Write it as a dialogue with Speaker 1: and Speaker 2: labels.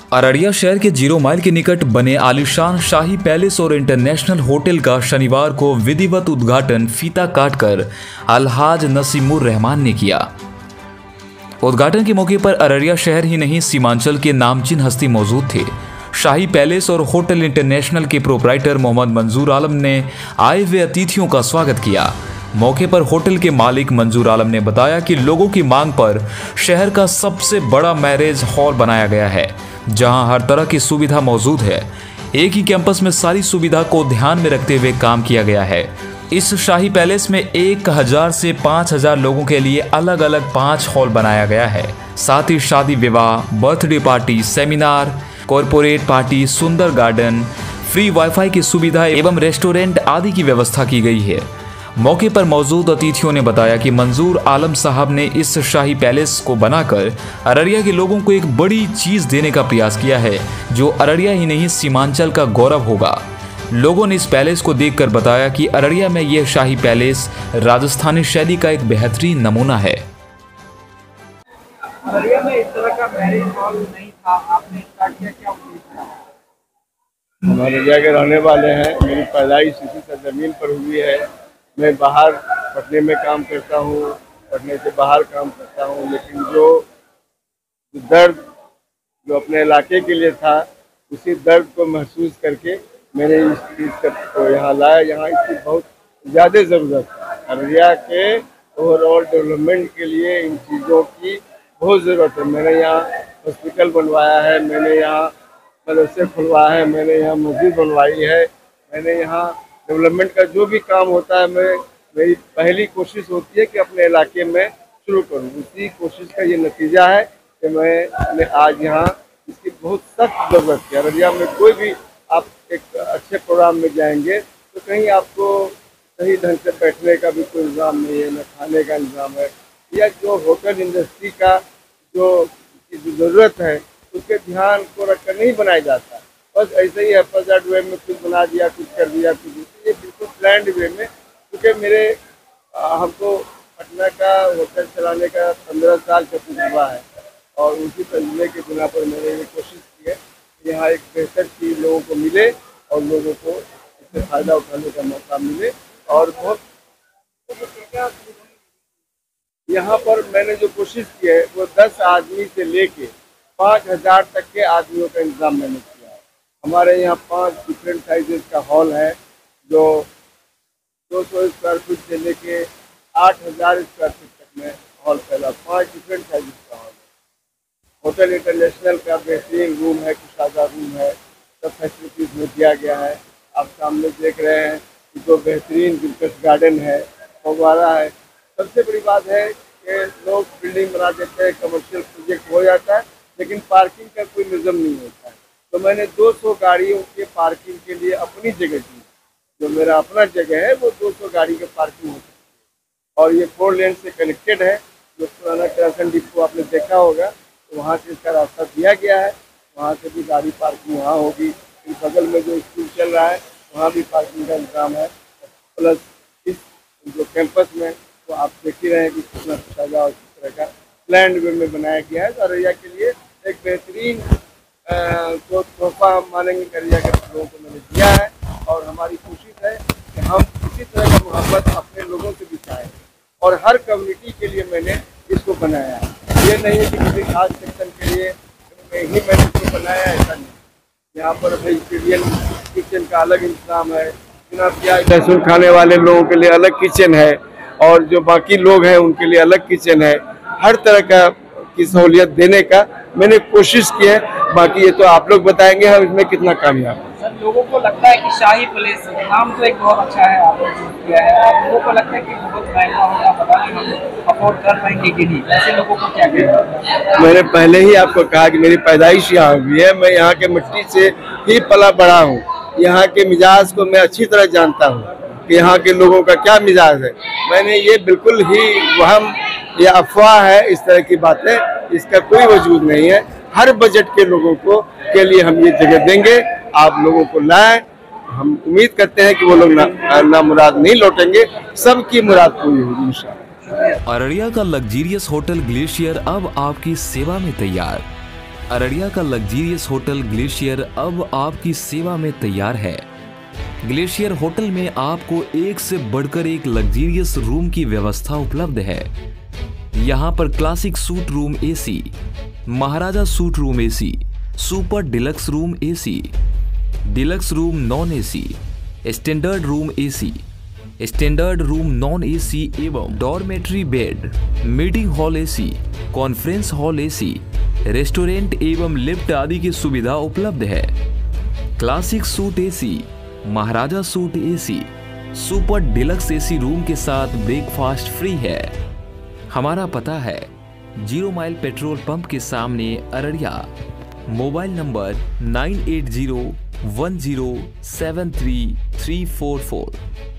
Speaker 1: अररिया शहर के 0 माइल के निकट बने आलीशान शाही पैलेस और इंटरनेशनल होटल का शनिवार को विधिवत उद्घाटन फीता काटकर अलहाज नसीमुर रहमान ने किया। उद्घाटन के मौके पर अररिया शहर ही नहीं सीमांचल के नामचीन हस्ती मौजूद थे। शाही पैलेस और होटल इंटरनेशनल के प्रोप्राइटर मोहम्मद मंजूर आलम ने आए हुए अतिथियों का स्वागत किया। मौके पर होटल के मालिक मंजूर आलम ने बताया कि लोगों की मांग पर शहर का सबसे बड़ा मैरिज हॉल बनाया गया है, जहां हर तरह की सुविधा मौजूद है। एक ही कैंपस में सारी सुविधा को ध्यान में रखते हुए काम किया गया है। इस शाही पैलेस में 1000 से 5000 लोगों के लिए अलग अलग 5 हॉल बनाया गया है। साथ ही शादी विवाह, birthday party, seminar, corporate party, सुंदर गार्डन, फ्री वाईफाई की सुविधा एवं रेस्टोरेंट आदि की व्यवस्था की गई है। मौके पर मौजूद अतिथियों ने बताया कि मंजूर आलम साहब ने इस शाही पैलेस को बनाकर अररिया के लोगों को एक बड़ी चीज देने का प्रयास किया है, जो अररिया ही नहीं सीमांचल का गौरव होगा। लोगों ने इस पैलेस को देखकर बताया कि अररिया में यह शाही पैलेस राजस्थानी शैली का एक बेहतरीन नमूना है।
Speaker 2: अररिया में इस तरह का मैरिज हॉल नहीं था, आपने स्टार्ट किया, क्या उम्मीद है?
Speaker 3: हम अररिया के रहने वाले हैं। मेरी पैदाइश इसी सरजमीन पर हुई है। मैं बाहर पटने में काम करता हूँ, पटने से बाहर काम करता हूँ, लेकिन जो दर्द जो अपने इलाके के लिए था, उसी दर्द को महसूस करके मैंने इस चीज़ को यहाँ लाया। यहाँ इसकी बहुत ज़्यादा ज़रूरत है। अररिया के ओवरऑल डेवलपमेंट के लिए इन चीज़ों की बहुत ज़रूरत है। मैंने यहाँ हॉस्पिटल बनवाया है, मैंने यहाँ मदरसे खुलवाया है, मैंने यहाँ मस्जिद बनवाई है, मैंने यहाँ डेवलपमेंट का जो भी काम होता है, मेरी पहली कोशिश होती है कि अपने इलाके में शुरू करूँ। उसी कोशिश का ये नतीजा है कि मैंने आज यहाँ इसकी बहुत सख्त ज़रूरत है। अररिया में कोई भी आप एक अच्छे प्रोग्राम में जाएंगे तो कहीं आपको सही ढंग से बैठने का भी कोई इंतज़ाम नहीं है, न खाने का इंतज़ाम है, या जो होटल इंडस्ट्री का जो ज़रूरत है उसके ध्यान को रखकर नहीं बनाया जाता। बस ऐसे ही एफर्ट वे में कुछ बना दिया, कुछ कर दिया, कुछ ये बिल्कुल प्लान्ड वे में। क्योंकि हमको पटना का होटल चलाने का 15 साल का तजुर्बा है, और उसी तजुर्बे के बिना पर मैंने ये कोशिश की है कि यहाँ एक बेहतर चीज़ लोगों को मिले और लोगों को इससे फ़ायदा उठाने का मौका मिले। और बहुत यहाँ पर मैंने जो कोशिश की है वो 10 आदमी से लेके 5000 तक के आदमियों का इंतज़ाम मैंने किया। हमारे यहाँ 5 डिफरेंट साइजेस का हॉल है, जो 200 स्क्वायर फीट से लेके 8000 स्क्वायर फीट तक में हॉल फैला। 5 डिफरेंट साइजेस का हॉल है। होटल इंटरनेशनल का बेहतरीन रूम है, कुशादा रूम है, सब फैसिलिटीज में दिया गया है। आप सामने देख रहे हैं कि जो बेहतरीन दिलकश गार्डन है, फव्वारा है। सबसे बड़ी बात है कि लोग बिल्डिंग बना देते हैं, कमर्शियल प्रोजेक्ट हो जाता है, लेकिन पार्किंग का कोई निज़म नहीं होता है। तो मैंने 200 गाड़ियों के पार्किंग के लिए अपनी जगह दी। जो मेरा अपना जगह है वो 200 गाड़ी के पार्किंग हो सकती है, और ये 4 लेन से कनेक्टेड है। जो पुराना क्रासन डिपो आपने देखा होगा, तो वहाँ से इसका रास्ता दिया गया है। वहाँ से भी गाड़ी पार्किंग वहाँ होगी। फिर बगल में जो स्कूल चल रहा है वहाँ भी पार्किंग का इंतजाम है। प्लस इस जो कैंपस में तो आप देख ही रहे हैं कि कितना सादा और किस तरह का प्लान वे में बनाया गया है। तो अररिया के लिए एक बेहतरीन जो तोहफा हम मानेंगे अररिया के लोगों को मैंने दिया है, और हमारी कोशिश है कि हम इसी तरह का मोहब्बत अपने लोगों से भी चाहें, और हर कम्युनिटी के लिए मैंने इसको बनाया है। ये नहीं है कि किसी खास सेक्शन के लिए ही मैंने इसको बनाया, ऐसा नहीं। यहाँ पर वेजिटेरियन किचन का अलग इंतजाम है, बिना प्याज लहसुन खाने वाले लोगों के लिए अलग किचन है, और जो बाकी लोग हैं उनके लिए अलग किचन है। हर तरह की सहूलियत देने का मैंने कोशिश की है। बाकी ये तो आप लोग बताएंगे हम इसमें कितना कामयाब है।
Speaker 2: सर, लोगों को लगता है कि शाही पैलेस नाम तो एक बहुत अच्छा है, आपने किया है। लोगों को लगता है कि बहुत महंगा होगा, पता नहीं हम अफोर्ड कर पाएंगे कि नहीं। ऐसे लोगों को क्या कहना?
Speaker 3: मैंने पहले ही आपको कहा कि मेरी पैदाइश यहाँ हुई है। मैं यहाँ के मिट्टी से ही पला बड़ा हूँ। यहाँ के मिजाज को मैं अच्छी तरह जानता हूँ कि यहाँ के लोगों का क्या मिजाज है। मैंने ये बिल्कुल ही वहम या अफवाह है, इस तरह की बातें, इसका कोई वजूद नहीं है। हर बजट के लोगों को के लिए हम ये जगह देंगे। आप लोगों को लाएं। हम उम्मीद करते हैं कि वो लोग ना मुराद नहीं लौटेंगे, सबकी मुराद पूरी होगी इंशाअल्लाह।
Speaker 1: अररिया का लग्जरियस होटल ग्लेशियर अब आपकी सेवा में तैयार। अररिया का लग्जरियस होटल ग्लेशियर अब आपकी सेवा में तैयार है। ग्लेशियर होटल में आपको एक से बढ़कर एक लग्जरियस रूम की व्यवस्था उपलब्ध है। यहाँ पर classic suite room AC, maharaja suite room AC, super deluxe room AC, deluxe room non AC, standard room AC, standard room non AC एवं dormitory bed, meeting hall AC, conference hall AC, restaurant एवं lift आदि की सुविधा उपलब्ध है। Classic suite AC, maharaja suite AC, super deluxe AC room के साथ breakfast free है। हमारा पता है 0 माइल पेट्रोल पंप के सामने अररिया। Mobile number 9801073344।